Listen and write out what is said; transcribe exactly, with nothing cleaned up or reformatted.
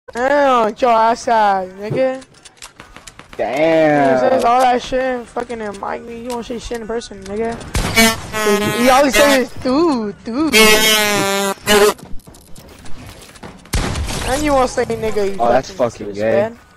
Damn, get your ass out, nigga. Damn. He says all that shit and fucking him. Mike, you don't say shit in person, nigga. He always says, dude, dude. And you won't say nigga, you Oh, that's fucking fucking gay. bad.